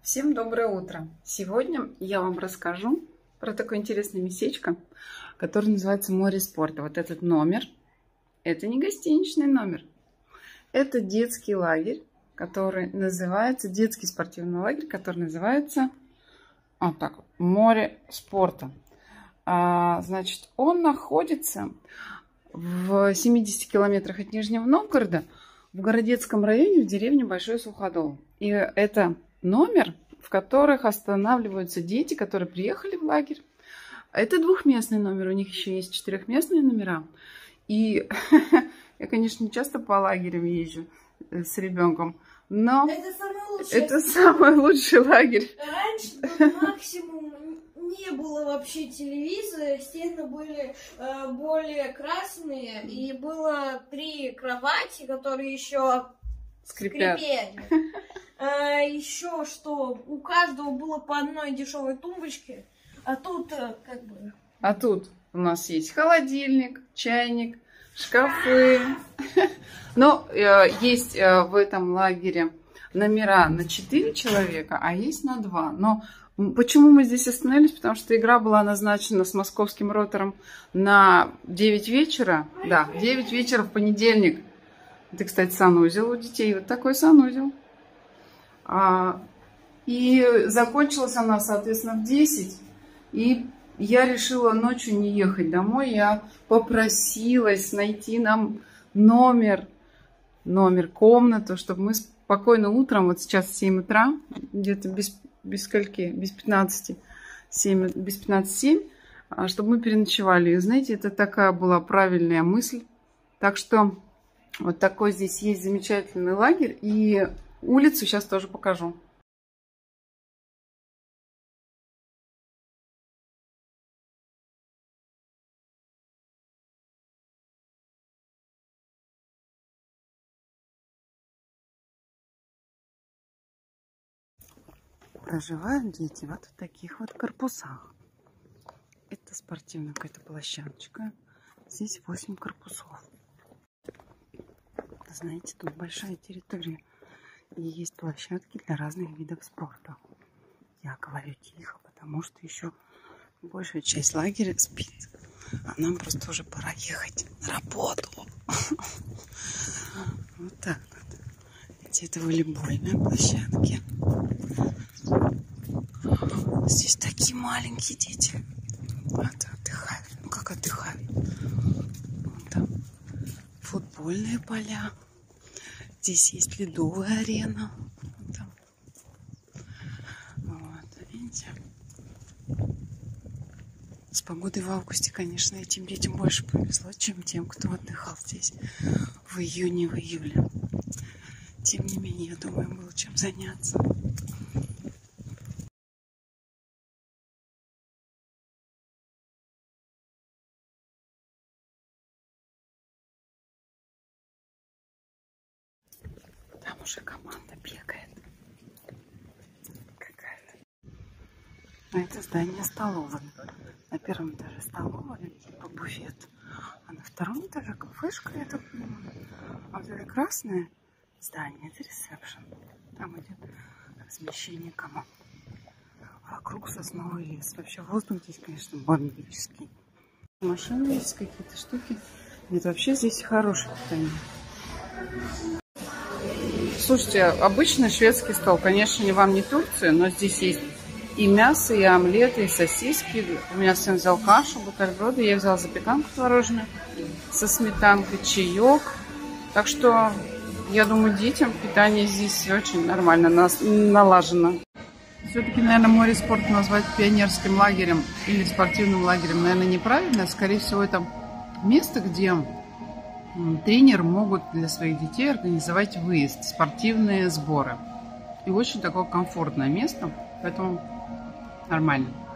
Всем доброе утро! Сегодня я вам расскажу про такое интересное местечко, которое называется «Море спорта». Вот этот номер, это не гостиничный номер, это детский лагерь, который называется, детский спортивный лагерь, который называется вот так, «Море спорта». Значит, он находится в 70 километрах от Нижнего Новгорода, в Городецком районе, в деревне Большой Суходол. И это номер, в которых останавливаются дети, которые приехали в лагерь. Это двухместный номер, у них еще есть четырехместные номера. И я, конечно, не часто по лагерям езжу с ребенком, но это самый лучший лагерь. Раньше максимум не было вообще телевизора, стены были более красные, и было 3 кровати, которые еще скрипели. Еще что, у каждого было по одной дешевой тумбочке, а тут как бы... А тут у нас есть холодильник, чайник, шкафы. Но есть в этом лагере номера на 4 человека, а есть на 2. Но почему мы здесь остановились? Потому что игра была назначена с московским ротором на 9 вечера. Да, 9 вечера в понедельник. Это, кстати, санузел у детей. Вот такой санузел. И закончилась она, соответственно, в 10. И я решила ночью не ехать домой. Я попросилась найти нам номер, комнату, чтобы мы спокойно утром, вот сейчас 7 утра, где-то без скольки, без 15, 7, без 15-7, чтобы мы переночевали. И знаете, это такая была правильная мысль. Так что вот такой здесь есть замечательный лагерь. И улицу сейчас тоже покажу. Проживают дети вот в таких вот корпусах. Это спортивная какая-то площадочка. Здесь 8 корпусов. Знаете, тут большая территория. И есть площадки для разных видов спорта. Я говорю тихо, потому что еще большая часть лагеря спит. А нам просто уже пора ехать на работу. Вот так вот. Это волейбольные площадки. Здесь такие маленькие дети. Вот отдыхают. Ну как отдыхают? Вон там футбольные поля. Здесь есть ледовая арена. Вот там. Вот, видите? С погодой в августе, конечно, этим детям больше повезло, чем тем, кто отдыхал здесь в июне, в июле. Тем не менее, я думаю, было чем заняться. Там уже команда бегает. Какая-то. А это здание столовой. На первом этаже столовая, типа буфет. А на втором этаже кафешка, я так понимаю. А вот это красное здание, это ресепшн. Там идет размещение команд. Вокруг сосновый лес. Вообще воздух здесь, конечно, бомбический. Машины есть, какие-то штуки. Нет, вообще здесь хорошее питание. Слушайте, обычный шведский стол. Конечно, не вам не Турция, но здесь есть и мясо, и омлеты, и сосиски. У меня сын взял кашу, бутерброды. Я взяла запеканку творожную со сметанкой, чаек. Так что, я думаю, детям питание здесь очень нормально налажено. Все-таки, наверное, море спорта назвать пионерским лагерем или спортивным лагерем, наверное, неправильно. Скорее всего, это место, где тренеры могут для своих детей организовать выезд, спортивные сборы. И очень такое комфортное место, поэтому нормально.